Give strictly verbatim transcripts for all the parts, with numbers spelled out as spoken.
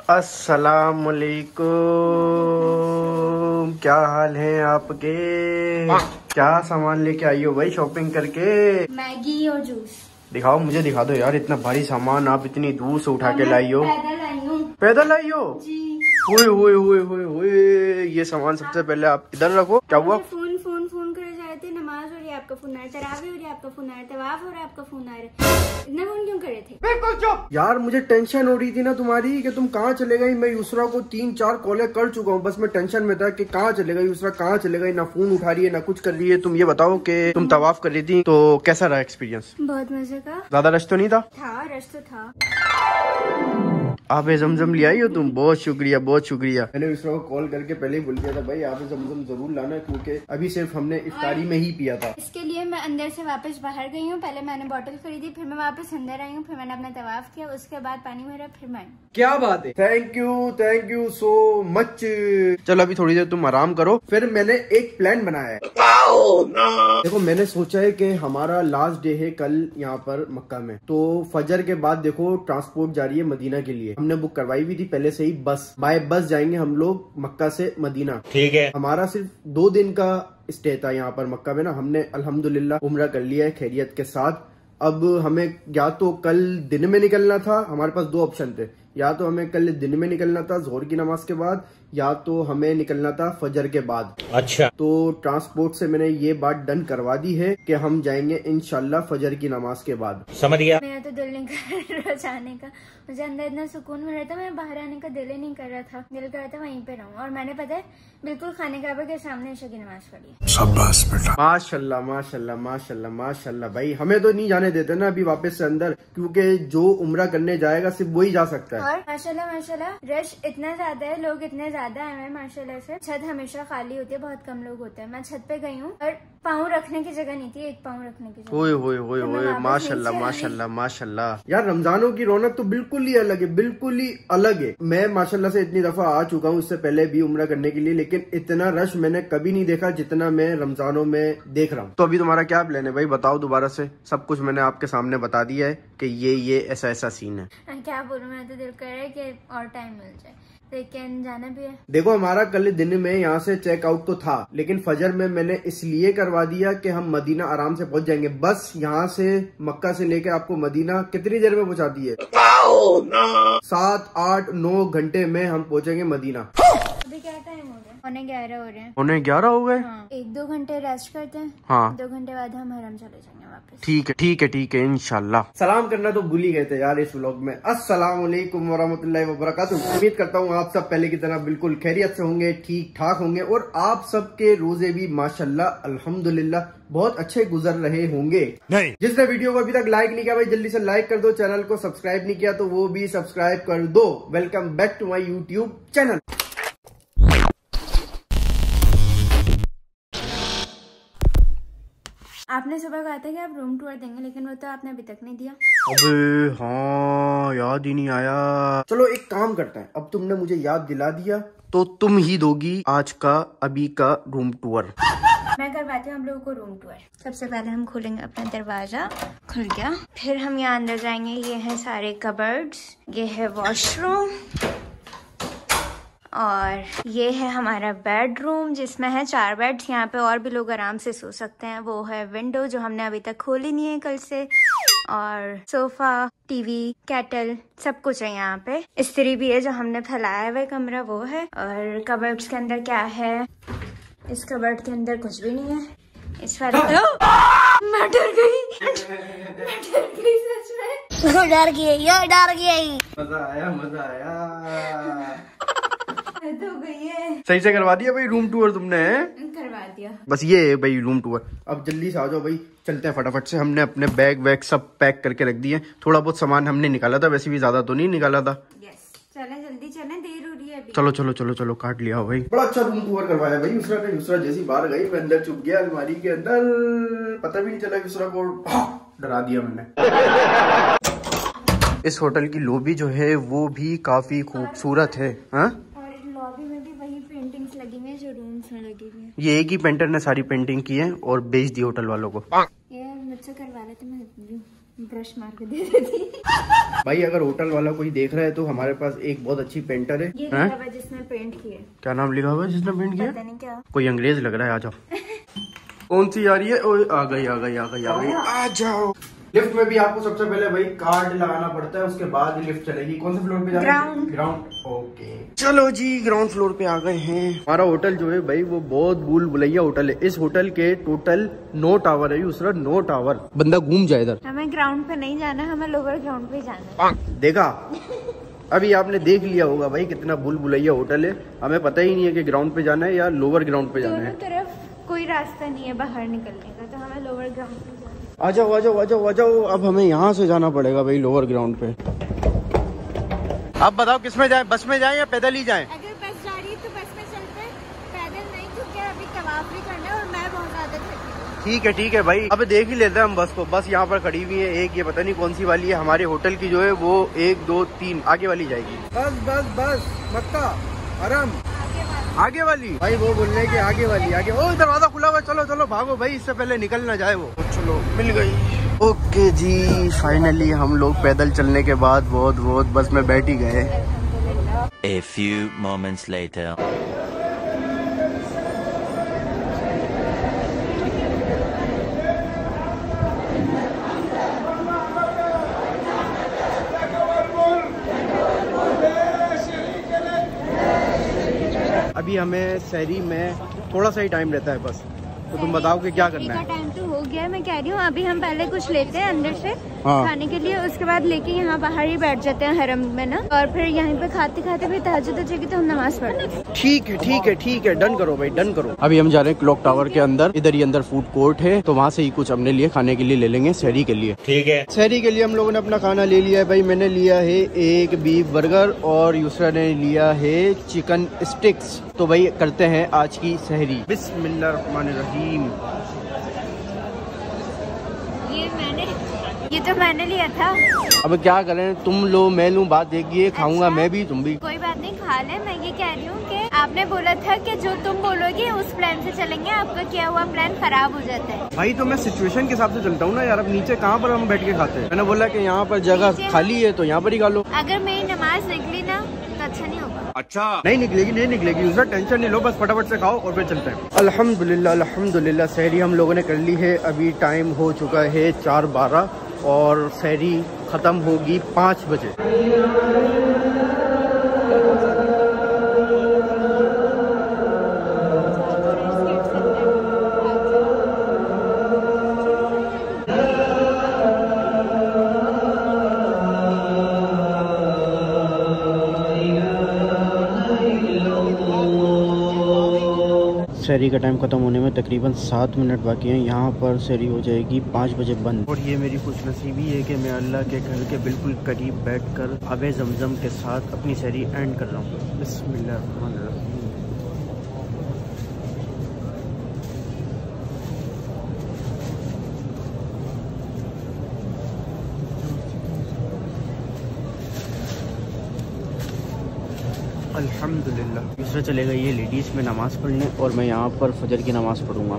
अस्सलामुअलैकुम, क्या हाल है आपके? क्या सामान लेके आई हो भाई शॉपिंग करके? मैगी और जूस। दिखाओ, मुझे दिखा दो यार, इतना भारी सामान आप इतनी दूर से उठा के लाई हो। पैदल आई हूँ। पैदल आई हो? जी। हुए हुए हुए हुए हुए ये सामान सबसे पहले आप इधर रखो। क्या हुआ? फोन फोन फोन करे जा रहे थे, नमाज हो रही है आपका फोन आ रहा है, तरावी हो रही है आपका फोन आ रहा है, तवाफ हो रहा है आपका फोन आ रहा है, इतना फोन क्यों करे थे? बिल्कुल चुप यार, मुझे टेंशन हो रही थी ना तुम्हारी कि तुम कहाँ चले गई। मैं यूसरा को तीन चार कॉलें कर चुका हूँ, बस मैं टेंशन में था कि कहाँ चले गई यूसरा, कहाँ चले गई, ना फोन उठा रही है ना कुछ कर रही है। तुम ये बताओ कि तुम तवाफ कर रही थी तो कैसा रहा एक्सपीरियंस? बहुत मजे का। ज्यादा रश तो नहीं था? था, रश तो था। आप जमजम ले आई हो तुम, बहुत शुक्रिया बहुत शुक्रिया। मैंने यूसरा को कॉल करके पहले ही बोल दिया था भाई आप जमजम जरूर लाना, क्योंकि अभी सिर्फ हमने इफ्तारी में ही पिया था। इसके लिए मैं अंदर से वापस बाहर गई हूँ। पहले मैंने बोतल खरीदी, फिर मैं वापस अंदर आई हूँ, फिर मैंने अपना तवाफ किया, उसके बाद पानी भरा, फिर मैं। क्या बात है, thank you thank you so much. चलो अभी थोड़ी देर तुम आराम करो, फिर मैंने एक प्लान बनाया है। oh, no. देखो मैंने सोचा है कि हमारा लास्ट डे है कल यहाँ पर मक्का में, तो फजर के बाद देखो ट्रांसपोर्ट जा रही है मदीना के लिए। हमने बुक करवाई हुई थी पहले से ही, बस बाय बस जाएंगे हम लोग मक्का से मदीना। ठीक है, हमारा सिर्फ दो दिन का स्टे था यहाँ पर मक्का में ना। हमने अल्हम्दुलिल्लाह उम्रा कर लिया है खैरियत के साथ। अब हमें या तो कल दिन में निकलना था, हमारे पास दो ऑप्शन थे, या तो हमें कल दिन में निकलना था जोहर की नमाज के बाद, या तो हमें निकलना था फजर के बाद। अच्छा, तो ट्रांसपोर्ट से मैंने ये बात डन करवा दी है कि हम जाएंगे इंशाल्लाह फजर की नमाज के बाद। समझ गया? मेरा तो दिल नहीं कर रहा जाने का, मुझे अंदर इतना सुकून मिल रहा था, मैं बाहर आने का दिल ही नहीं कर रहा था। दिल कर रहा था वहीं पे रहूं, और मैंने पता है बिल्कुल खाने काबा के सामने ईशा की नमाज पढ़ी। शाबाश बेटा, माशाल्लाह माशाल्लाह माशाल्लाह माशाल्लाह। भाई हमें तो नहीं जाने देते ना अभी वापस से अंदर, क्योंकि जो उम्रा करने जाएगा सिर्फ वही जा सकता है। और माशाल्लाह माशाल्लाह रश इतना ज्यादा है, लोग इतने ज्यादा आए हैं माशाल्लाह से। छत हमेशा खाली होती है, बहुत कम लोग होते हैं। मैं छत पे गई हूँ और पाँव रखने की जगह नहीं थी, एक पाँव रखने की जगह। ओए ओए ओए ओए, माशाल्लाह माशाल्लाह माशाल्लाह। यार रमजानों की रौनक तो बिल्कुल ही अलग है, बिल्कुल ही अलग है। मैं माशाल्लाह से इतनी दफा आ चुका हूँ इससे पहले भी उम्रा करने के लिए, लेकिन इतना रश मैंने कभी नहीं देखा जितना मैं रमजानों में देख रहा हूँ। तो अभी तुम्हारा क्या प्लान है भाई, बताओ दोबारा से। सब कुछ मैंने आपके सामने बता दिया है कि ये ये ऐसा ऐसा सीन है। क्या बोलूं, मैं तो दिल कर रहा है कि और टाइम मिल जाए, लेकिन जाना भी है। देखो हमारा कल दिन में यहाँ से चेकआउट तो था, लेकिन फजर में मैंने इसलिए करवा दिया कि हम मदीना आराम से पहुंच जाएंगे। बस यहाँ से मक्का से लेके आपको मदीना कितनी देर में पहुंचाती है? oh, no. सात आठ नौ घंटे में हम पहुंचेंगे मदीना। अभी क्या टाइम हो गया? पौने ग्यारह हो रहे हैं। पौने ग्यारह हो गए? हाँ, एक दो घंटे रेस्ट करते हैं। हाँ, दो घंटे बाद हम हरम चले जाएंगे वापस। ठीक है ठीक है ठीक है इंशाल्लाह। सलाम करना तो भूल ही गए थे यार इस व्लॉग में। अस्सलाम वालेकुम वरहमतुल्लाहि वबरकातुहू। उम्मीद करता हूँ आप सब पहले की तरह बिल्कुल खैरियत से होंगे, ठीक ठाक होंगे, और आप सबके रोजे भी माशाल्लाह अल्हम्दुलिल्लाह बहुत अच्छे गुजर रहे होंगे। नहीं, जिसने वीडियो को अभी तक लाइक नहीं किया भाई जल्दी से लाइक कर दो, चैनल को सब्सक्राइब नहीं किया तो वो भी सब्सक्राइब कर दो। Welcome back to my YouTube channel. आपने सुबह कहा था कि आप रूम टूर देंगे, लेकिन वो तो आपने अभी तक नहीं दिया। अबे हाँ, याद ही नहीं आया। चलो एक काम करता है, अब तुमने मुझे याद दिला दिया तो तुम ही दोगी आज का अभी का रूम टूर। मैं करवाती हूँ हम लोगों को रूम टूर। सबसे पहले हम खोलेंगे अपना दरवाजा, खुल गया। फिर हम यहाँ अंदर जाएंगे, ये है सारे कबर्ड्स, ये है वॉशरूम, और ये है हमारा बेडरूम जिसमें है चार बेड्स। यहाँ पे और भी लोग आराम से सो सकते हैं। वो है विंडो जो हमने अभी तक खोली नहीं है कल से, और सोफा, टीवी, केटल, सब कुछ है यहाँ पे। इस्त्री भी है जो हमने फैलाया हुआ कमरा, वो है। और कबर्ड्स के अंदर क्या है? इस कबर्ड के अंदर कुछ भी नहीं है। इस वाले मैं डर गई, मैं डर गई सच में। डर गई, ये डर गई। मजा आया मजा आया। तो गई है। सही से करवा दिया भाई रूम टूर तुमने? करवा दिया। बस ये है भाई रूम टूर। अब जल्दी से आ जाओ भाई, चलते हैं फटाफट से। हमने अपने बैग वैग सब पैक करके रख दिए। थोड़ा बहुत सामान हमने निकाला था, वैसे भी ज्यादा तो नहीं निकाला था। यस, चलें जल्दी चलें, देर हो रही है अभी। चलो चलो चलो चलो, काट लिया भाई। बड़ा अच्छा रूम टूर करवाया भाई यूसरा ने। यूसरा जैसी बाहर गई मैं अंदर छुप गया अलमारी के अंदर, पता भी नहीं चला यूसरा को डरा दिया मैंने। इस होटल की लॉबी जो है वो भी काफी खूबसूरत है। हाँ, लॉबी में भी वही पेंटिंग्स लगी हुई है जो रूम्स में लगी हुई है। ये एक ही पेंटर ने सारी पेंटिंग की है और बेच दी होटल वालों को। ये मुझसे करवा लेते, मैं ब्रश मार के दे देती। भाई अगर होटल वाला कोई देख रहा है तो हमारे पास एक बहुत अच्छी पेंटर है, ये लिखा हुआ जिसने पेंट किया। क्या नाम लिखा हुआ है जिसने पेंट किया? पता नहीं क्या, कोई अंग्रेज लग रहा है। आ जाओ। कौन सी आ रही है? ओए आ गई आ गई आ गई आ गई। आ जाओ। लिफ्ट में भी आपको सबसे पहले भाई कार्ड लगाना पड़ता है, उसके बाद ही लिफ्ट चलेगी। कौन से फ्लोर पे जा रहे हैं? ग्राउंड। ओके चलो जी, ग्राउंड फ्लोर पे आ गए हैं। हमारा होटल जो है भाई वो बहुत भूल भुलैया होटल है। इस होटल के टोटल नौ टावर है यूसरा, नौ टावर। बंदा घूम जाए इधर। हमें ग्राउंड पे नहीं जाना, हमें लोअर ग्राउंड पे जाना है। देखा, अभी आपने देख लिया होगा भाई कितना भूल भुलैया होटल है। हमें पता ही नहीं है कि ग्राउंड पे जाना है या लोअर ग्राउंड पे जाना है। दोनों तरफ कोई रास्ता नहीं है बाहर निकलने का, तो हमें लोअर ग्राउंड पे जाना है। आ जाओ आ जाओ आ जाओ आ जाओ। अब हमें यहाँ से जाना पड़ेगा भाई लोअर ग्राउंड पे। आप बताओ किस में जाएं, बस में जाएं या पैदल ही जाएं? अगर बस जा रही है तो बस में चलते हैं, पैदल नहीं, क्योंकि अभी तवाफ भी करना है और मैं बहुत ज्यादा थकी हूँ। ठीक है ठीक है भाई, अब देख ही लेते हैं हम बस को। बस यहाँ पर खड़ी हुई है एक, ये पता नहीं कौन सी वाली है। हमारे होटल की जो है वो एक दो तीन आगे वाली जाएगी। बस बस बस मक्का हरम आगे वाली भाई, वो बोलने के आगे वाली आगे। ओ दरवाजा खुला हुआ, चलो चलो भागो भाई, इससे पहले निकल ना जाए वो। चलो मिल गई। ओके जी, फाइनली हम लोग पैदल चलने के बाद बहुत बहुत बस में बैठ ही गए। A few moments later. अभी हमें शहरी में थोड़ा सा ही टाइम रहता है बस, तो तुम बताओ कि क्या करना है। टाइम तो हो गया, मैं कह रही हूँ अभी हम पहले कुछ लेते हैं अंदर से हाँ। खाने के लिए, उसके बाद लेके यहाँ बाहर ही बैठ जाते हैं हरम में ना, और फिर यहीं पे खाते खाते फिर तहज्जुद हो जाएगी तो हम नमाज पढ़ लेंगे। ठीक है ठीक है ठीक है, डन करो भाई डन करो। अभी हम जा रहे हैं क्लॉक टावर के अंदर, इधर ही अंदर फूड कोर्ट है, तो वहाँ से ही कुछ अपने लिए खाने के लिए ले लेंगे शहरी के लिए। ठीक है, शहरी के लिए हम लोगों ने अपना खाना ले लिया है भाई। मैंने लिया है एक बीफ बर्गर और यूसरा ने लिया है चिकन स्टिक्स। तो भाई करते हैं आज की सहरी। बिस्मिल्लाहिर्रहमानिर्रहीम। ये मैंने ये तो मैंने लिया था। अब क्या करें, तुम लो मैं लूँ, बात देखिए, खाऊंगा मैं भी तुम भी। कोई बात नहीं, खा ले। मैं ये कह रही हूँ कि आपने बोला था कि जो तुम बोलोगे उस प्लान से चलेंगे, आपका किया हुआ प्लान खराब हो जाता है। भाई तो मैं सिचुएशन के हिसाब से चलता हूँ ना यार। अब नीचे कहाँ पर हम बैठ के खाते हैं? मैंने बोला कि यहाँ पर जगह खाली है तो यहाँ पर ही खा लो। अगर मेरी नमाज निकली ना तो अच्छा नहीं होगा। अच्छा नहीं निकलेगी नहीं निकलेगी, उसका टेंशन नहीं लो, बस फटाफट से खाओ और फिर चलते हैं। अल्हम्दुलिल्लाह अल्हम्दुलिल्लाह, सहरी हम लोगों ने कर ली है। अभी टाइम हो चुका है चार बारह और सहरी खत्म होगी पाँच बजे। शहरी का टाइम खत्म होने में तकरीबन सात मिनट बाकी हैं। यहाँ पर शहरी हो जाएगी पाँच बजे बंद। और ये मेरी खुश नसीबी है कि मैं अल्लाह के घर के बिल्कुल करीब बैठकर आबे जमजम के साथ अपनी शहरी एंड कर रहा हूँ। बिस्मिल्लाहिर्रहमानिर्रहीम। अल्हम्दुलिल्लाह। दूसरा चले गई ये लेडीज़ में नमाज़ पढ़ने और मैं यहाँ पर फजर की नमाज़ पढ़ूंगा।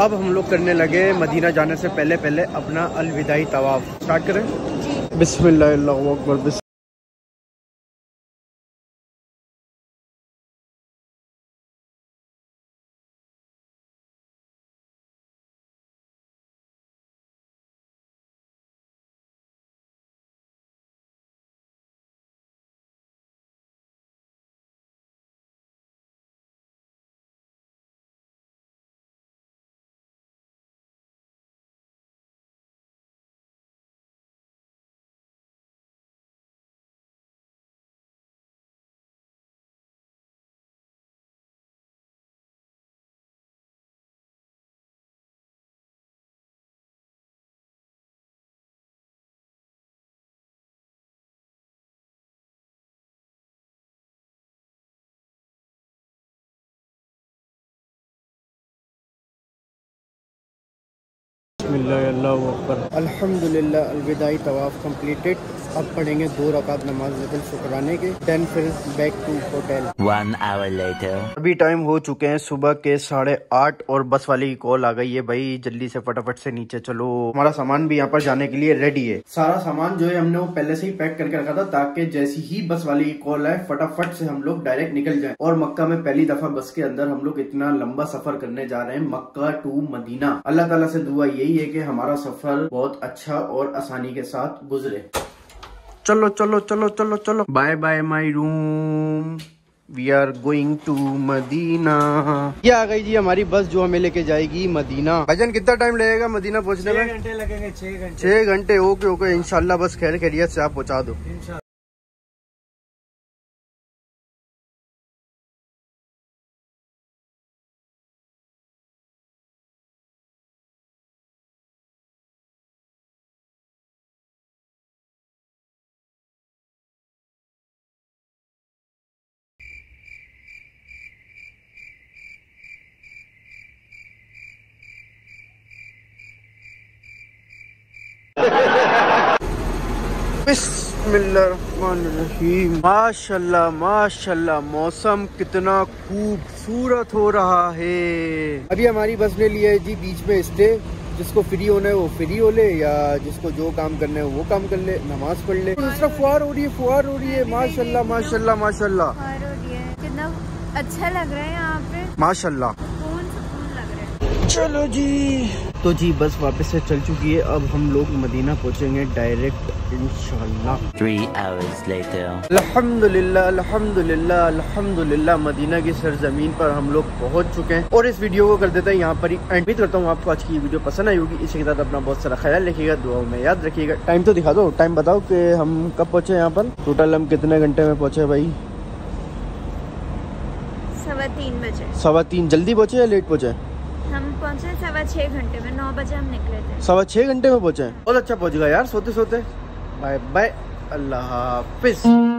अब हम लोग करने लगे मदीना जाने से पहले पहले अपना अलविदाई तवाफ। स्टार्ट करें जी। बिस्मिल्लाह अल्लाहु अकबर। बिस्मिल्लाह। अल्हम्दुलिल्लाह अलविदाई तवाफ कंप्लीटेड। अब पढ़ेंगे दो रकात नमाज नफिल शुक्राने के, देन फिर back to hotel. One hour later. अभी टाइम हो चुके हैं सुबह के साढ़े आठ और बस वाले की कॉल आ गई है, भाई जल्दी से फटाफट से नीचे चलो। हमारा सामान भी यहाँ पर जाने के लिए रेडी है। सारा सामान जो है हमने वो पहले से ही पैक करके रखा था ताकि जैसी ही बस वाले की कॉल आए फटाफट से हम लोग डायरेक्ट निकल जाएं। और मक्का में पहली दफा बस के अंदर हम लोग इतना लंबा सफर करने जा रहे हैं, मक्का टू मदीना। अल्लाह ताला से दुआ यही है कि हमारा सफर बहुत अच्छा और आसानी के साथ गुजरे। चलो चलो चलो चलो चलो, bye bye my room, we are going to Medina. ये आ गई जी हमारी बस जो हमें लेके जाएगी मदीना। भाईजान कितना टाइम लगेगा मदीना पहुंचने में? छह घंटे लगेंगे। छह घंटे छह घंटे ओके ओके, इंशाल्लाह बस खैर खैरियत से आप पहुंचा दो। बिस्मिल्लाहिर्रहमानिर्रहीम। माशाल्लाह माशाल्लाह, मौसम कितना खूबसूरत हो रहा है। अभी हमारी बस ने लिया है जी बीच में स्टे। जिसको फ्री होना है वो फ्री हो ले, या जिसको जो काम करना है वो काम कर ले, नमाज पढ़ ले। दूसरा फुहार हो रही है, फुहार हो रही है। माशाल्लाह माशाल्लाह माशाल्लाह, कितना अच्छा लग रहा है यहाँ पे, माशाल्लाह। सुकून सुकून लग रहा है। चलो जी, तो जी बस वापस से चल चुकी है। अब हम लोग मदीना पहुंचेंगे डायरेक्ट इंशाल्लाह। Three hours later. अल्हम्दुलिल्लाह अल्हम्दुलिल्लाह अल्हम्दुलिल्लाह, मदीना की सरजमीन पर हम लोग पहुंच चुके हैं। और इस वीडियो को कर देते हैं यहाँ पर ही एंड। उम्मीद करता हूँ आपको आज की ये वीडियो पसंद आई होगी। इसी के साथ अपना बहुत सारा ख्याल रखिएगा, दुआओं में याद रखिएगा। टाइम तो दिखा दो, टाइम बताओ कि हम कब पहुँचे यहाँ पर। टोटल हम कितने घंटे में पहुँचे भाई? सवा तीन बजे। सवा तीन। जल्दी पहुँचे या लेट पहुँचे? हम पहुंचे सवा छह घंटे में, नौ बजे हम निकले थे। सवा छह घंटे में पहुँचे, बहुत अच्छा पहुँच गया यार सोते सोते। बाय बाय, अल्लाह हाफिज।